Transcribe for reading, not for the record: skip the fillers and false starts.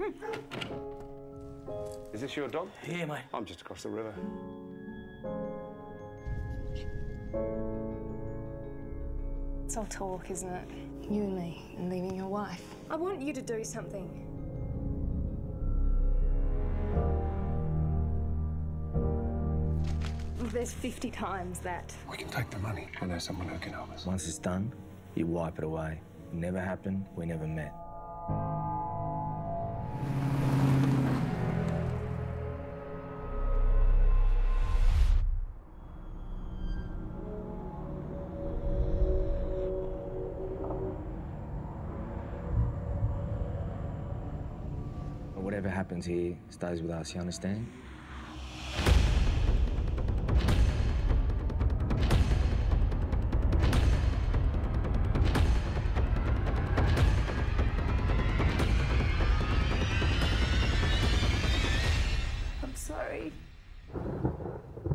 Is this your dog? Yeah, mate. I'm just across the river. It's all talk, isn't it? You and me, and leaving your wife. I want you to do something. There's 50 times that. We can take the money. I know someone who can help us. Once it's done, you wipe it away. It never happened, we never met. Whatever happens here stays with us, you understand? I'm sorry.